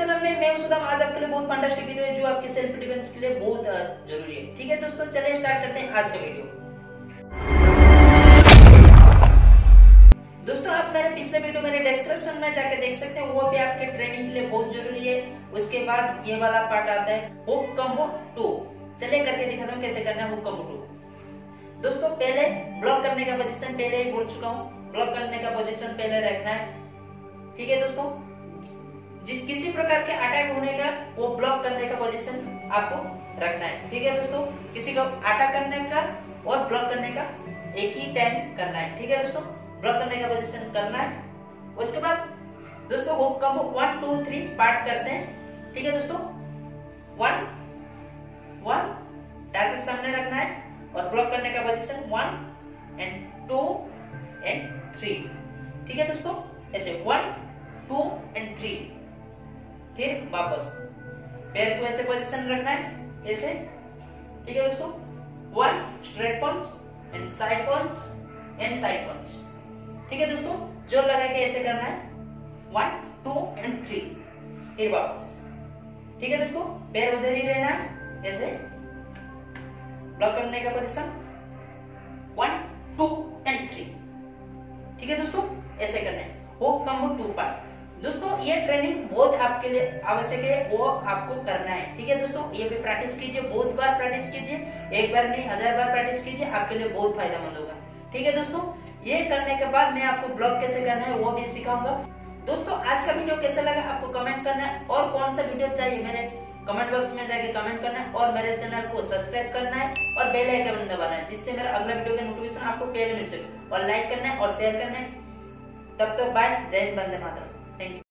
Channel में मैं सुदाम। आज आपके लिए बहुत फंटास्टिक वीडियो है जो आपके सेल्फ डिफेंस के लिए बहुत जरूरी है। ठीक है दोस्तों, चलिए स्टार्ट करते हैं आज का वीडियो। दोस्तों, आप मेरे पिछले वीडियो मेरे डिस्क्रिप्शन में जाके देख सकते हैं, वो भी आपके ट्रेनिंग के लिए बहुत जरूरी है। उसके बाद ये वाला पार्ट आता है हुक कॉम्बो 2। चलिए करके दिखाता हूँ कैसे करना है हुक कॉम्बो 2। दोस्तों, पहले ब्लॉक करने का पोजीशन पहले ही बोल चुका हूँ, ब्लॉक करने का पोजीशन पहले रखना है। ठीक है दोस्तों, किसी प्रकार के अटैक होने का वो ब्लॉक करने का पोजीशन आपको रखना है। ठीक है दोस्तों, किसी को अटैक करने का और ब्लॉक करने का एक ही टाइम करना है। ठीक है दोस्तों, ब्लॉक करने का पोजीशन करना है। उसके बाद दोस्तों हुक कॉम्बो 1 2 3 पार्ट करते हैं। ठीक है दोस्तों, 1 1 टारगेट सामने रखना है और ब्लॉक करने का पोजीशन 1 एंड 2 एंड 3। ठीक है दोस्तों, ऐसे 1 2 एंड 3। फिर वापस पैर को ऐसे पोजीशन रखना है ऐसे। ठीक है दोस्तों, 1 straight punch and side punch and side punch. ठीक है दोस्तों, जोर लगा के ऐसे करना है 1 2 एंड 3। फिर वापस। ठीक है दोस्तों, पैर उधर ही रहना है ऐसे, ब्लॉक करने का पोजीशन 1 2 एंड 3। ठीक है दोस्तों, ऐसे करना है हुक कॉम्बो 2 पार्ट। दोस्तों, ये ट्रेनिंग बहुत आपके लिए आवश्यक है, वो आपको करना है। ठीक है दोस्तों, ये भी प्रैक्टिस कीजिए, बहुत बार प्रैक्टिस कीजिए, एक बार नहीं 1000 बार प्रैक्टिस कीजिए, आपके लिए बहुत फायदेमंद होगा। ठीक है दोस्तों, ये करने के बाद मैं आपको ब्लॉक कैसे करना है वो भी सिखाऊंगा। दोस्तों, आज का वीडियो कैसा लगा आपको कमेंट करना है, और कौन सा वीडियो चाहिए मेरे कमेंट बॉक्स में जाके कमेंट करना है, और मेरे चैनल को सब्सक्राइब करना है और बेल आइकन दबाना है, जिससे मेरा अगला वीडियो का नोटिफिकेशन आपको पहले मिल सके, और लाइक करना है और शेयर करना है। तब तक बाय, जय हिंद, वंदे मातरम। Thank you.